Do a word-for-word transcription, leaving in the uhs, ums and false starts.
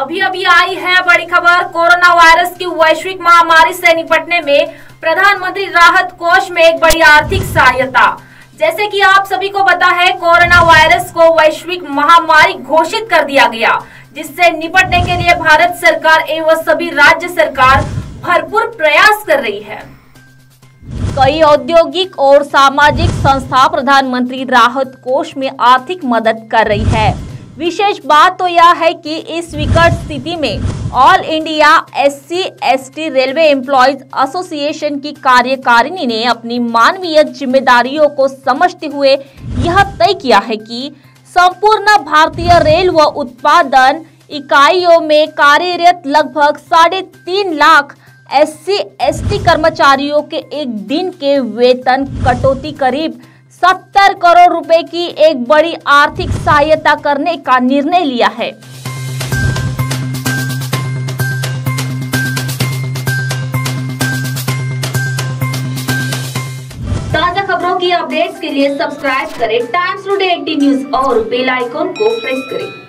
अभी अभी आई है बड़ी खबर। कोरोना वायरस की वैश्विक महामारी से निपटने में प्रधानमंत्री राहत कोष में एक बड़ी आर्थिक सहायता। जैसे कि आप सभी को पता है, कोरोना वायरस को वैश्विक महामारी घोषित कर दिया गया, जिससे निपटने के लिए भारत सरकार एवं सभी राज्य सरकार भरपूर प्रयास कर रही है। कई औद्योगिक और सामाजिक संस्था प्रधानमंत्री राहत कोष में आर्थिक मदद कर रही है। विशेष बात तो यह है कि इस विकट स्थिति में all India SC ST railway employees association की कार्यकारिणी ने अपनी मानवीय जिम्मेदारियों को समझते हुए यह तय किया है कि संपूर्ण भारतीय रेल व उत्पादन इकाइयों में कार्यरत लगभग साढ़े तीन लाख एससी एसटी कर्मचारियों के एक दिन के वेतन कटौती करीब सत्तर करोड़ रुपए की एक बड़ी आर्थिक सहायता करने का निर्णय लिया है। ताजा खबरों की अपडेट्स के लिए सब्सक्राइब करें टाइम्स टुडे एटी न्यूज और बेल आइकॉन को प्रेस करें।